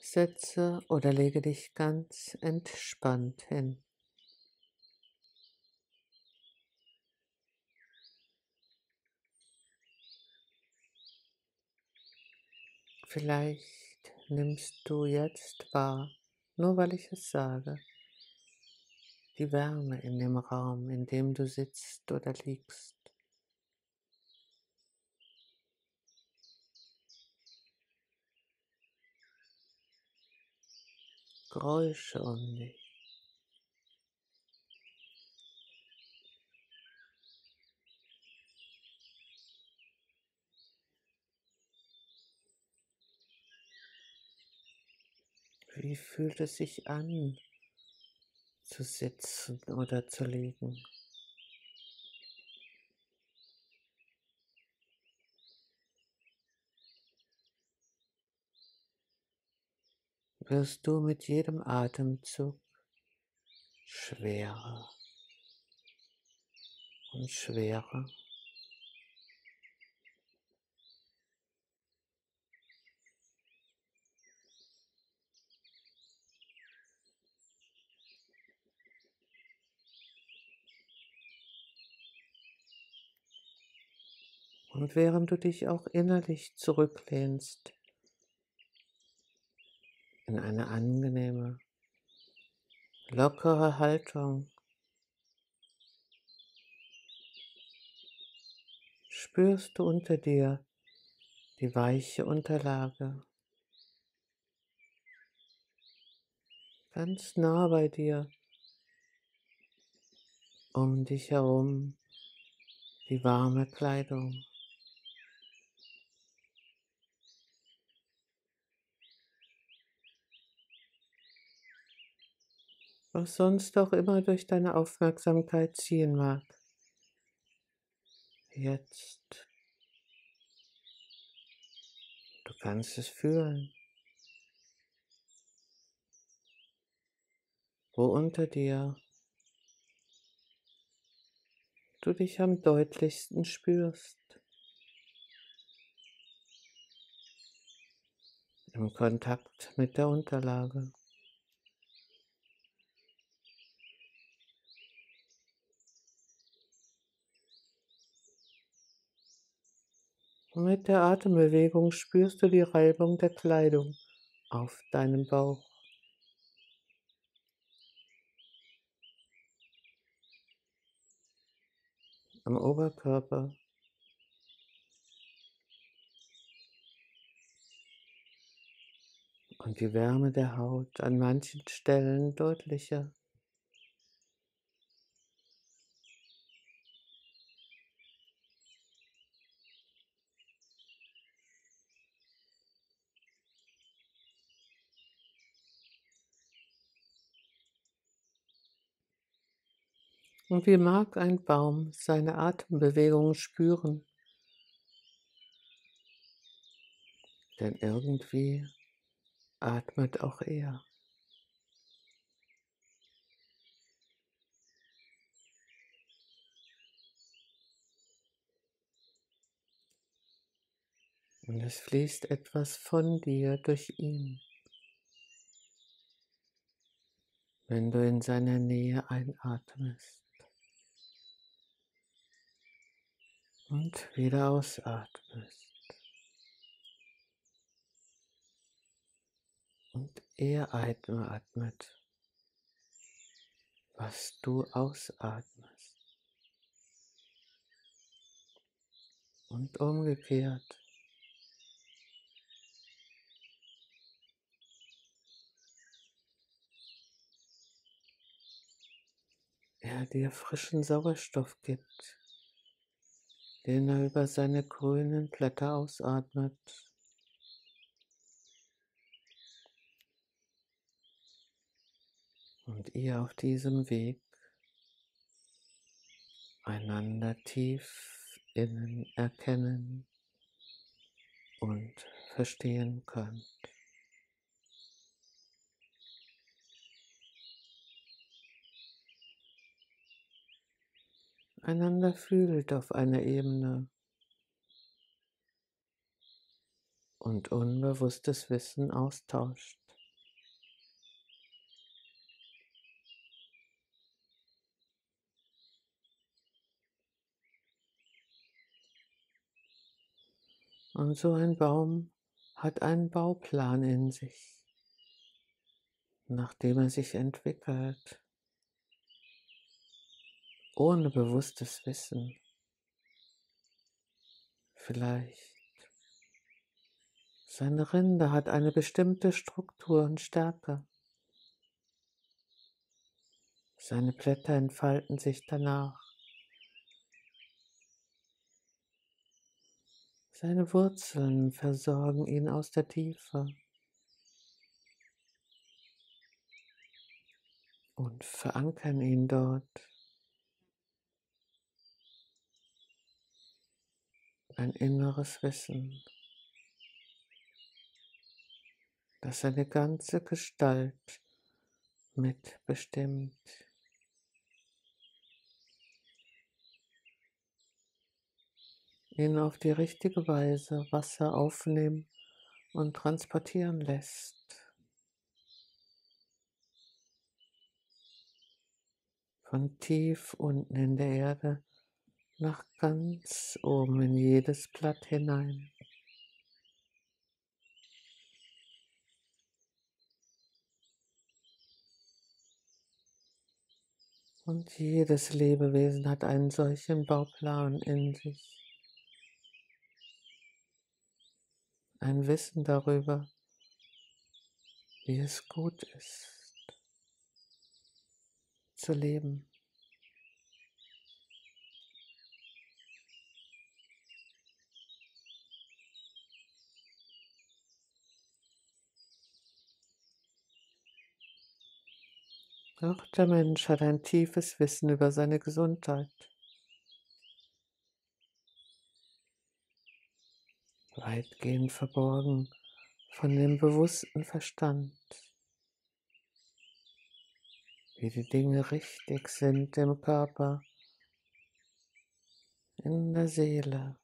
Setze oder lege dich ganz entspannt hin. Vielleicht nimmst du jetzt wahr, nur weil ich es sage, die Wärme in dem Raum, in dem du sitzt oder liegst. Geräusche um dich. Wie fühlt es sich an, zu sitzen oder zu liegen? Wirst du mit jedem Atemzug schwerer und schwerer? Und während du dich auch innerlich zurücklehnst in eine angenehme, lockere Haltung, spürst du unter dir die weiche Unterlage, ganz nah bei dir, um dich herum die warme Kleidung. Was sonst auch immer durch deine Aufmerksamkeit ziehen mag. Jetzt, du kannst es fühlen, wo unter dir du dich am deutlichsten spürst, im Kontakt mit der Unterlage. Und mit der Atembewegung spürst du die Reibung der Kleidung auf deinem Bauch. Am Oberkörper und die Wärme der Haut an manchen Stellen deutlicher. Und wie mag ein Baum seine Atembewegungen spüren? Denn irgendwie atmet auch er. Und es fließt etwas von dir durch ihn, wenn du in seiner Nähe einatmest und wieder ausatmest. Und er atmet, was du ausatmest. Und umgekehrt. Er dir frischen Sauerstoff gibt, den er über seine grünen Blätter ausatmet. Und ihr auf diesem Weg einander tief innen erkennen und verstehen könnt. Einander fühlt auf einer Ebene und unbewusstes Wissen austauscht. Und so ein Baum hat einen Bauplan in sich, nachdem er sich entwickelt, ohne bewusstes Wissen. Vielleicht seine Rinde hat eine bestimmte Struktur und Stärke. Seine Blätter entfalten sich danach. Seine Wurzeln versorgen ihn aus der Tiefe und verankern ihn dort. Ein inneres Wissen, das seine ganze Gestalt mitbestimmt. Ihn auf die richtige Weise Wasser aufnehmen und transportieren lässt. Von tief unten in der Erde nach ganz oben in jedes Blatt hinein. Und jedes Lebewesen hat einen solchen Bauplan in sich. Ein Wissen darüber, wie es gut ist, zu leben. Auch der Mensch hat ein tiefes Wissen über seine Gesundheit. Weitgehend verborgen von dem bewussten Verstand, wie die Dinge richtig sind im Körper, in der Seele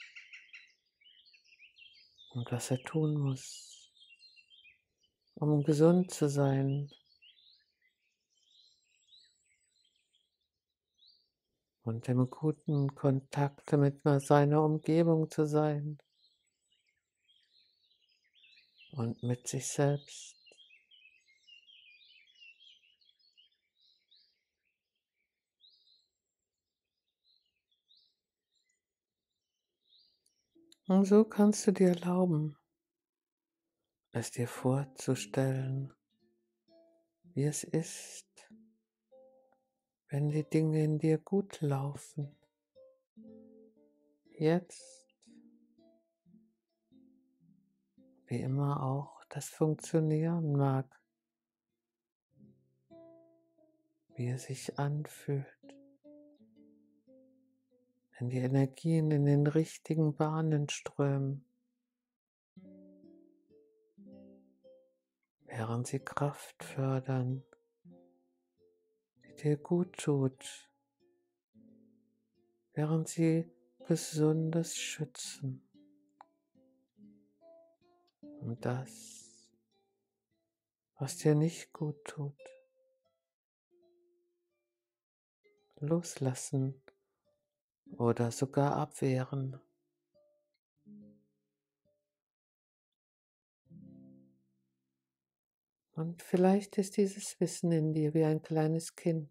und was er tun muss, um gesund zu sein und im guten Kontakt mit seiner Umgebung zu sein und mit sich selbst. Und so kannst du dir erlauben, es dir vorzustellen, wie es ist, wenn die Dinge in dir gut laufen. Jetzt, wie immer auch das funktionieren mag, wie es sich anfühlt, wenn die Energien in den richtigen Bahnen strömen, während sie Kraft fördern, die dir gut tut, während sie Gesundes schützen und das, was dir nicht gut tut, loslassen oder sogar abwehren. Und vielleicht ist dieses Wissen in dir wie ein kleines Kind,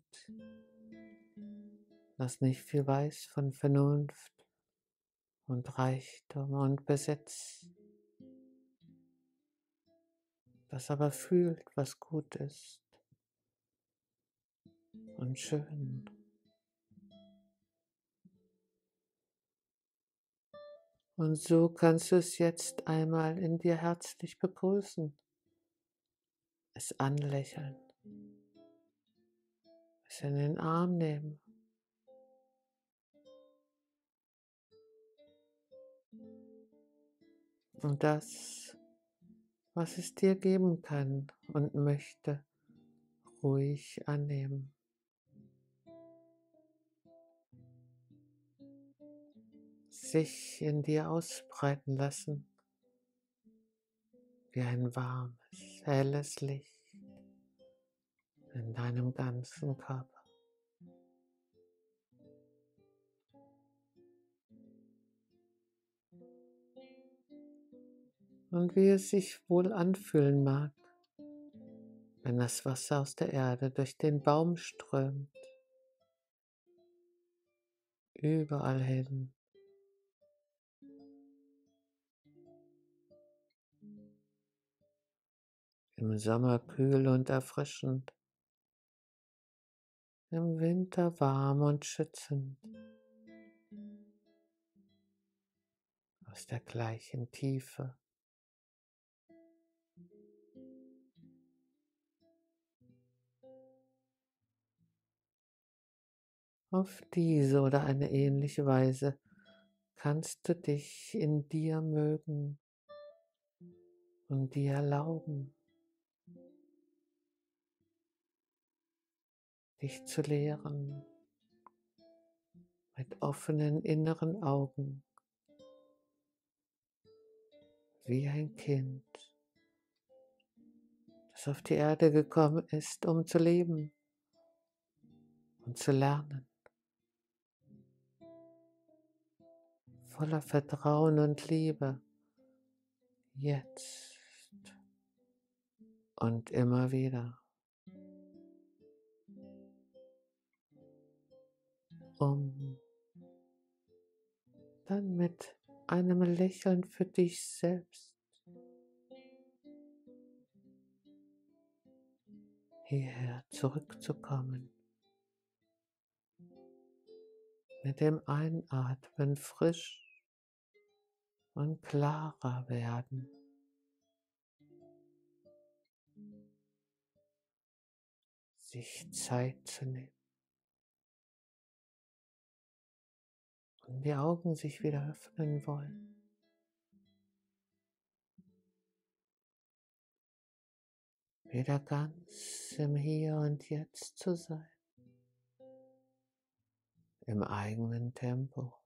das nicht viel weiß von Vernunft und Reichtum und Besitz, das aber fühlt, was gut ist und schön. Und so kannst du es jetzt einmal in dir herzlich begrüßen, es anlächeln, es in den Arm nehmen und das, was es dir geben kann und möchte, ruhig annehmen. Sich in dir ausbreiten lassen, wie ein warmes, helles Licht in deinem ganzen Körper. und wie es sich wohl anfühlen mag, wenn das Wasser aus der Erde durch den Baum strömt, überall hin. Im Sommer kühl und erfrischend, im Winter warm und schützend, aus der gleichen Tiefe. Auf diese oder eine ähnliche Weise kannst du dich in dir mögen und dir erlauben, dich zu lehren mit offenen inneren Augen, wie ein Kind, das auf die Erde gekommen ist, um zu leben und zu lernen, voller Vertrauen und Liebe, jetzt und immer wieder, um dann mit einem Lächeln für dich selbst hierher zurückzukommen, mit dem Einatmen frisch und klarer werden, sich Zeit zu nehmen und die Augen sich wieder öffnen wollen. Wieder ganz im Hier und Jetzt zu sein, im eigenen Tempo.